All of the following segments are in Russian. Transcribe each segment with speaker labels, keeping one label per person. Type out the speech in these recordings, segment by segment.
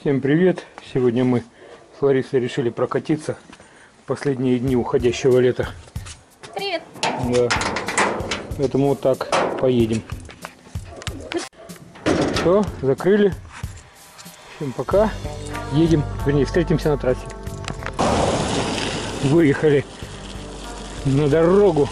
Speaker 1: Всем привет! Сегодня мы с Ларисой решили прокатиться в последние дни уходящего лета.
Speaker 2: Привет!
Speaker 1: Да. Поэтому вот так поедем. Все, закрыли. Всем пока. Едем, вернее, встретимся на трассе. Выехали на дорогу.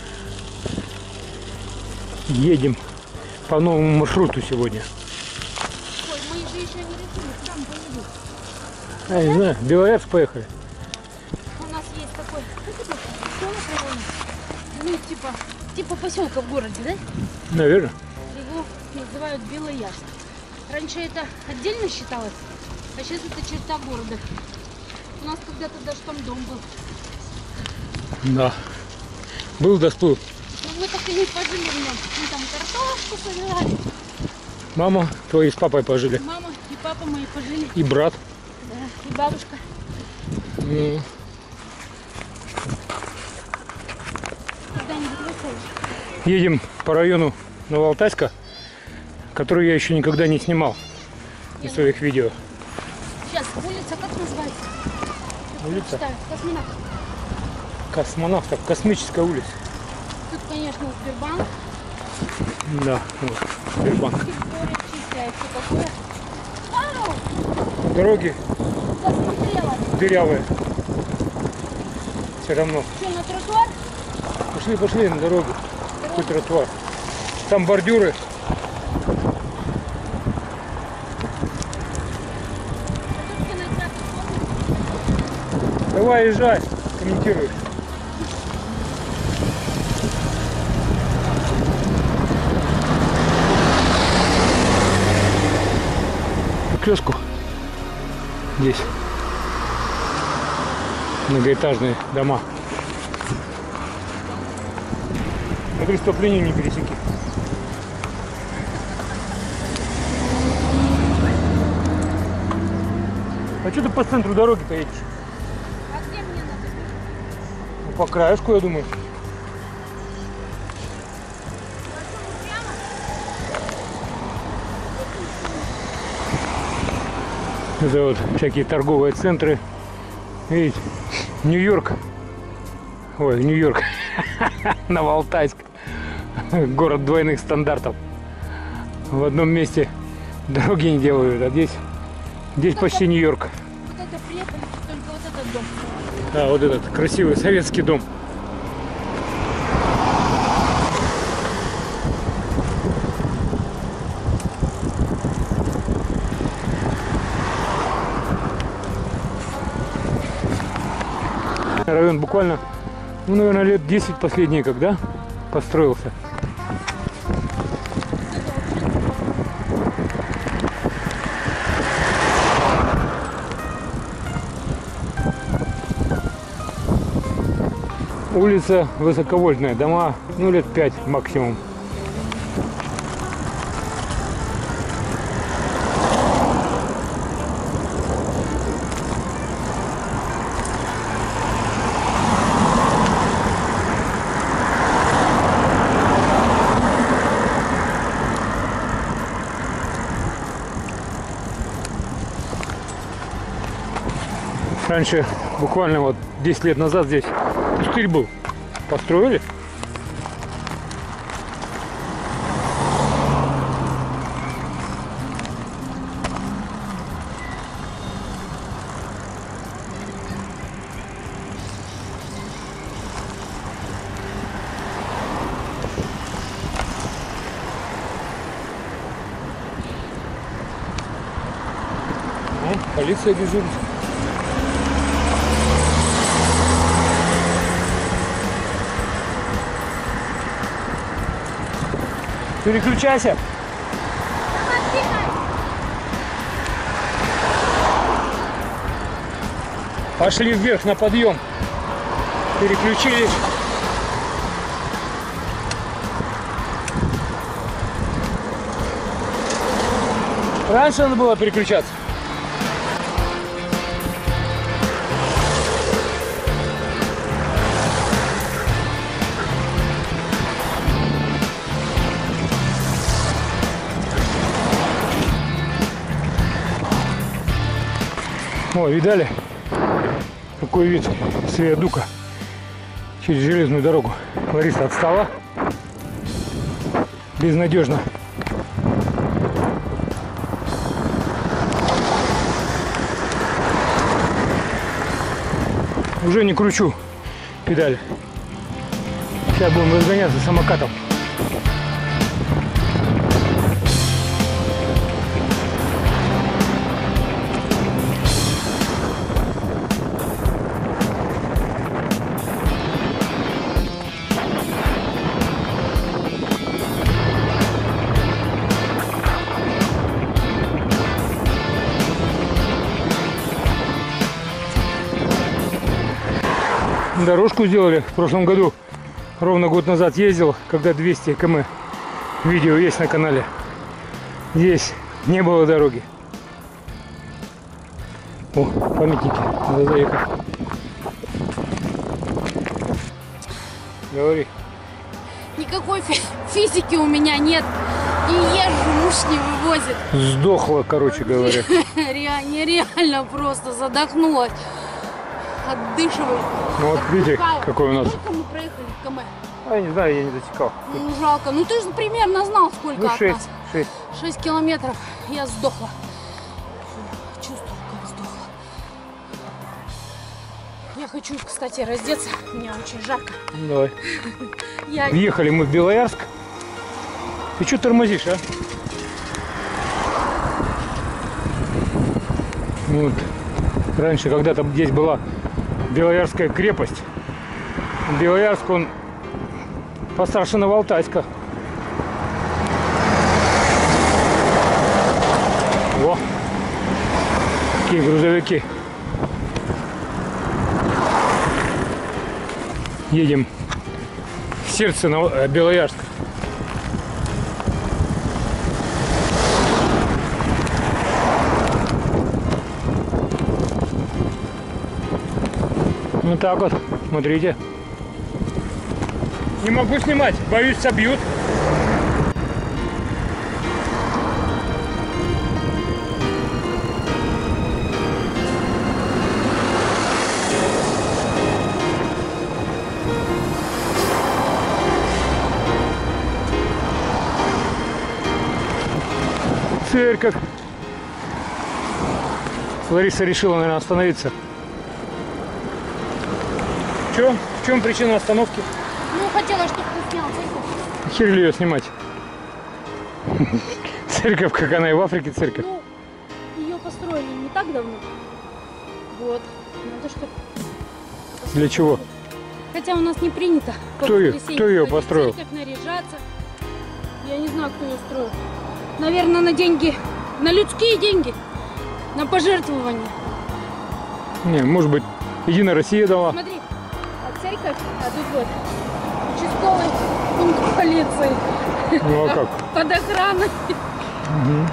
Speaker 1: Едем по новому маршруту сегодня.
Speaker 2: Ой, мы же еще не решили, куда мы поедем.
Speaker 1: Я не знаю, Белоярск поехали.
Speaker 2: У нас есть такой поселок района. Ну, типа поселка в городе, да?
Speaker 1: Наверное.
Speaker 2: Его называют Белоярск. Раньше это отдельно считалось, а сейчас это черта города. У нас когда-то даже там дом был.
Speaker 1: Да. Был да сплыл.
Speaker 2: Но мы так и не пожили в нем. Мы там картошку собирали.
Speaker 1: Мама твои с папой пожили.
Speaker 2: Мама и папа мои пожили.
Speaker 1: И брат.
Speaker 2: Да, и бабушка. Когда-нибудь выходишь?
Speaker 1: Едем по району Новоалтайска, который я еще никогда не снимал из своих видео.
Speaker 2: Сейчас, улица как называется?
Speaker 1: Улица?
Speaker 2: Читаю. Космонавт.
Speaker 1: Космонавтов, космическая улица.
Speaker 2: Тут, конечно, Сбербанк.
Speaker 1: Да, вот, Сбербанк.
Speaker 2: Территория чистая, все такое. Ау!
Speaker 1: Дороги
Speaker 2: Посмотрела.
Speaker 1: дырявые. Все равно.
Speaker 2: Что, на тротуар?
Speaker 1: Пошли на дорогу. Какой тротуар. Там бордюры. Давай, езжай, комментируй. Крёску здесь многоэтажные дома. На преступление не пересеки. А что ты по центру дороги-то едешь?
Speaker 2: А где мне надо?
Speaker 1: Ну, по краешку, я думаю. Это вот всякие торговые центры. Видите, Нью-Йорк. Ой, Нью-Йорк. Новоалтайск. Город двойных стандартов. В одном месте дороги не делают, а здесь почти Нью-Йорк.
Speaker 2: Вот это приехали, только вот этот дом.
Speaker 1: Да, вот этот красивый советский дом. Район буквально, ну, наверное, лет 10 последние, когда построился. Улица высоковольтная, дома, ну, лет 5 максимум. Раньше, буквально вот 10 лет назад здесь пустырь был. Построили. Ну, полиция дежурит. Переключайся. Пошли вверх на подъем. Переключились. Раньше надо было переключаться. О, видали? Какой вид с виадука через железную дорогу. Лариса отстала. Безнадежно. Уже не кручу педаль. Сейчас будем разгоняться самокатом. Дорожку сделали в прошлом году. Ровно год назад ездил, когда 200 км. Видео есть на канале. Здесь не было дороги. О, памятники. Надо заехать. Говори.
Speaker 2: Никакой физики у меня нет. И езжу, муж не вывозит.
Speaker 1: Сдохла, короче говоря.
Speaker 2: Нереально просто задохнулась. Отдышиваю.
Speaker 1: Ну вот видите, какой у нас.
Speaker 2: Сколько мы проехали в км?
Speaker 1: А я не знаю, я не засекал.
Speaker 2: Ну жалко. Ну ты же примерно знал, сколько
Speaker 1: Ну,
Speaker 2: от
Speaker 1: 6,
Speaker 2: нас.
Speaker 1: 6.
Speaker 2: 6 километров. Я сдохла. Чувствую, как сдохла. Я хочу, кстати, раздеться. Мне очень жарко.
Speaker 1: Давай.
Speaker 2: Я...
Speaker 1: Въехали мы в Белоярск. Ты что тормозишь, а? Вот. Раньше когда-то здесь была Белоярская крепость. Белоярск, он постарше Новоалтайска. Во! Какие грузовики. Едем в сердце Белоярска. Вот так вот, смотрите. Не могу снимать, боюсь, собьют. Церковь. Лариса решила, наверное, остановиться. В чем причина остановки?
Speaker 2: Ну, хотела, чтобы ты снял церковь.
Speaker 1: Хер ли ее снимать? Церковь, как она и в Африке церковь.
Speaker 2: Ну, ее построили не так давно. Вот. Надо что.
Speaker 1: Для чего?
Speaker 2: Хотя у нас не принято.
Speaker 1: Кто ее построил?
Speaker 2: Церковь, наряжаться. Я не знаю, кто ее строил. Наверное, на деньги, на людские деньги, на пожертвования.
Speaker 1: Не, может быть, Единая Россия дала.
Speaker 2: Смотри, а церковь, а тут вот участковый пункт полиции.
Speaker 1: Ну а как?
Speaker 2: Под охраной.
Speaker 1: Угу.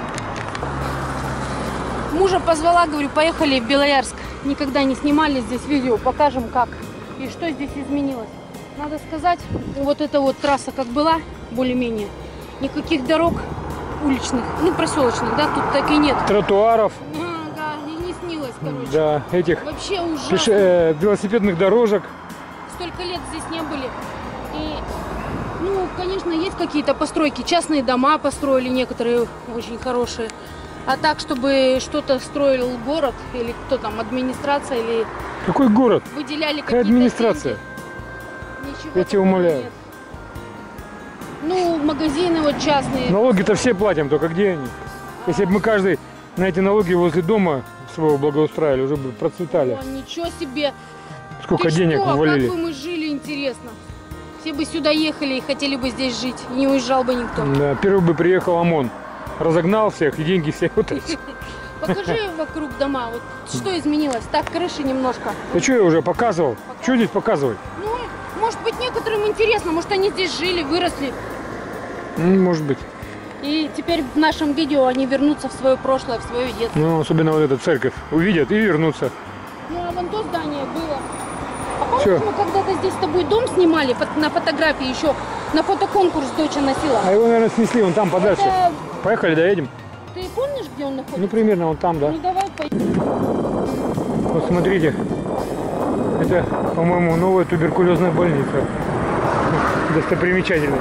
Speaker 2: Мужа позвала, говорю, поехали в Белоярск. Никогда не снимали здесь видео, покажем как и что здесь изменилось. Надо сказать, вот эта вот трасса как была, более-менее, никаких дорог уличных, ну проселочных, да, тут так и нет.
Speaker 1: Тротуаров.
Speaker 2: Ага, и не снилось, короче.
Speaker 1: Да, этих
Speaker 2: вообще ужасно.
Speaker 1: велосипедных дорожек.
Speaker 2: Столько лет здесь не были. И, ну, конечно, есть какие-то постройки, частные дома построили некоторые очень хорошие. А так, чтобы что-то строил город, или кто там, администрация, или...
Speaker 1: Какой город?
Speaker 2: Выделяли
Speaker 1: какая
Speaker 2: какие-то
Speaker 1: администрация?
Speaker 2: Деньги. Ничего
Speaker 1: Я тебя умоляю.
Speaker 2: нет. Ну, магазины вот частные.
Speaker 1: Налоги-то все платим, только где они? Если бы мы каждый на эти налоги возле дома своего благоустраивали, уже бы процветали.
Speaker 2: О, ничего себе.
Speaker 1: Сколько
Speaker 2: Ты
Speaker 1: денег
Speaker 2: что?
Speaker 1: ввалили.
Speaker 2: Как бы мы жили, интересно. Все бы сюда ехали и хотели бы здесь жить. И не уезжал бы никто.
Speaker 1: Да, первый бы приехал ОМОН. Разогнал всех, и деньги все вот эти.
Speaker 2: Покажи вокруг дома, вот что изменилось. Так, крыши немножко.
Speaker 1: Да что я уже показывал? Что здесь показывать?
Speaker 2: Ну, может быть, некоторым интересно, может, они здесь жили, выросли.
Speaker 1: Может быть.
Speaker 2: И теперь в нашем видео они вернутся в свое прошлое, в свое детство.
Speaker 1: Ну, особенно вот эту церковь. Увидят и вернутся.
Speaker 2: Ну, а вон то здание было. А помнишь,
Speaker 1: Чё?
Speaker 2: мы когда-то здесь с тобой дом снимали на фотографии еще? На фотоконкурс дочь носила.
Speaker 1: А его, наверное, снесли вон там подальше.
Speaker 2: Это
Speaker 1: Поехали, доедем.
Speaker 2: Ты помнишь, где он находится?
Speaker 1: Ну, примерно он там, да.
Speaker 2: Ну, давай поедем.
Speaker 1: Вот смотрите, это, по-моему, новая туберкулезная больница. Достопримечательность.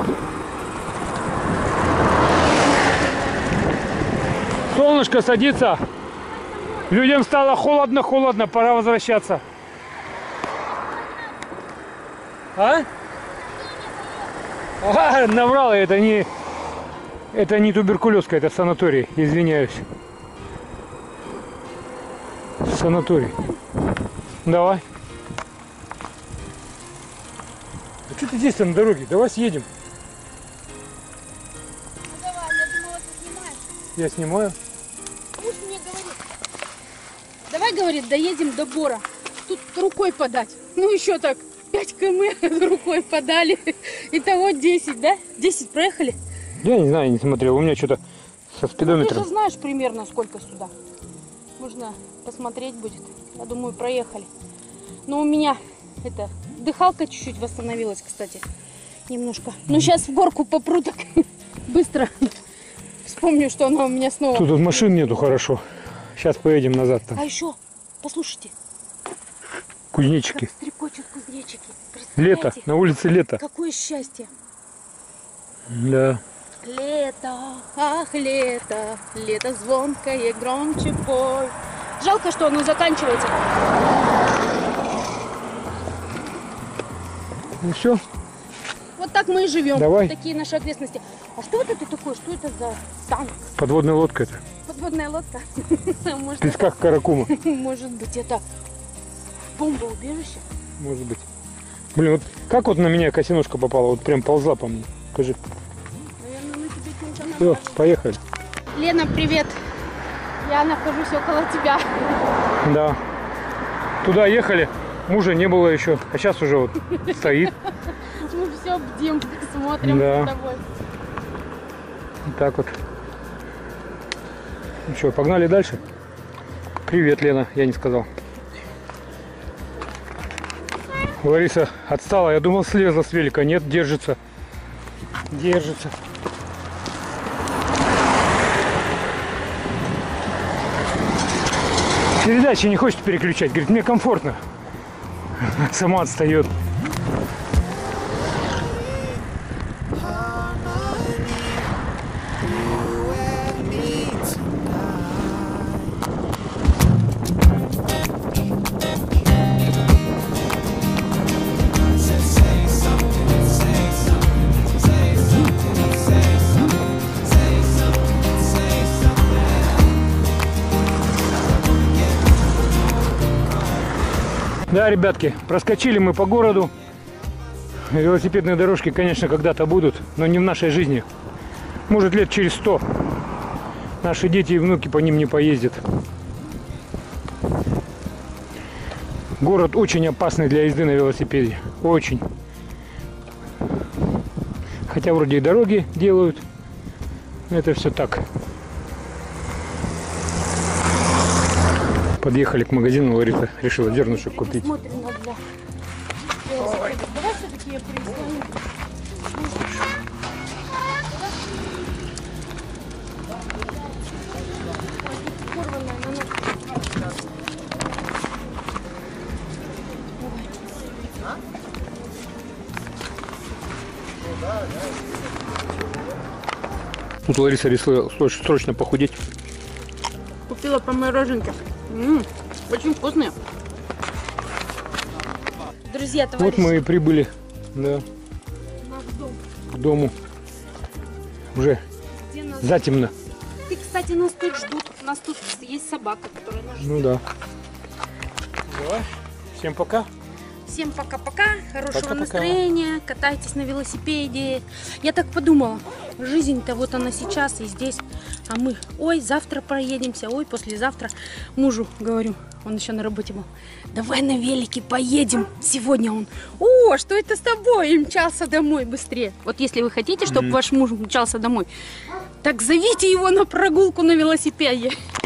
Speaker 1: Солнышко садится. Людям стало холодно, пора возвращаться. А? А, наврал, это не туберкулезка, это санаторий, извиняюсь. Санаторий. Давай. А что ты здесь на дороге? Давай съедем.
Speaker 2: Ну, давай, я думала, ты снимаешь.
Speaker 1: Я снимаю.
Speaker 2: Пусть мне говорит. Давай, говорит, доедем до Бора. Тут рукой подать. Ну, еще так, 5 км рукой подали. Итого 10, да? 10 проехали?
Speaker 1: Я не знаю, не смотрел. У меня что-то со
Speaker 2: Ну, ты
Speaker 1: спидометром.
Speaker 2: же знаешь примерно, сколько сюда. Нужно посмотреть будет. Я думаю, проехали. Но у меня это дыхалка чуть-чуть восстановилась, кстати. Немножко. Ну, сейчас в горку попру так быстро. Вспомню, что она у меня снова.
Speaker 1: Тут машин нету, хорошо. Сейчас поедем назад там.
Speaker 2: А еще, послушайте,
Speaker 1: Кузнечики.
Speaker 2: как стрекочут кузнечики.
Speaker 1: Лето.
Speaker 2: Представляете?
Speaker 1: На улице лето.
Speaker 2: Какое счастье.
Speaker 1: Да.
Speaker 2: Лето, ах, лето, лето звонкое, громче пой. Жалко, что оно заканчивается.
Speaker 1: Ну все.
Speaker 2: Вот так мы и живем.
Speaker 1: Давай.
Speaker 2: Такие наши окрестности. А что вот это такое? Что это за танк?
Speaker 1: Подводная лодка это.
Speaker 2: Подводная лодка? Может,
Speaker 1: В песках Каракума.
Speaker 2: может быть, это бомбоубежище?
Speaker 1: Может быть. Блин, вот как вот на меня косинушка попала? Вот прям ползла по мне. Скажи.
Speaker 2: Наверное, мы тебе чем-то
Speaker 1: Все,
Speaker 2: намажем.
Speaker 1: поехали.
Speaker 2: Лена, привет. Я нахожусь около тебя.
Speaker 1: Да. Туда ехали. Мужа не было еще. А сейчас уже вот стоит.
Speaker 2: Мы все бдим, смотрим
Speaker 1: Да.
Speaker 2: с тобой.
Speaker 1: Вот так вот. Ну что, погнали дальше? Привет, Лена, я не сказал. Лариса отстала. Я думал, слезла с велика. Нет, держится. Держится. Передачи не хочет переключать. Говорит, мне комфортно. Сама отстает. Да, ребятки, проскочили мы по городу. Велосипедные дорожки, конечно, когда-то будут, но не в нашей жизни. Может, лет через 100 наши дети и внуки по ним не поездят. Город очень опасный для езды на велосипеде. Очень. Хотя вроде и дороги делают. Это все так. Подъехали к магазину, Лариса решила зернышек купить.
Speaker 2: Смотрим на два. Давай все-таки я прислоню. Порванная на ножке.
Speaker 1: Тут Лариса решила срочно похудеть.
Speaker 2: Купила по мороженке. Очень вкусные. Друзья, товарищи.
Speaker 1: Вот мы и прибыли, да,
Speaker 2: Наш дом.
Speaker 1: к дому. Уже
Speaker 2: Где нас...
Speaker 1: затемно.
Speaker 2: И, кстати, нас тут ждут. У нас тут есть собака, которая нас ждет.
Speaker 1: Ну да. Давай. Всем пока.
Speaker 2: Всем пока-пока, хорошего
Speaker 1: Пока-пока.
Speaker 2: настроения, катайтесь на велосипеде. Я так подумала, жизнь-то вот она сейчас и здесь, а мы, ой, завтра проедемся, ой, послезавтра. Мужу говорю, он еще на работе был, давай на велике поедем. Сегодня он, о, что это с тобой? И мчался домой быстрее. Вот если вы хотите, чтобы ваш муж мчался домой, так зовите его на прогулку на велосипеде.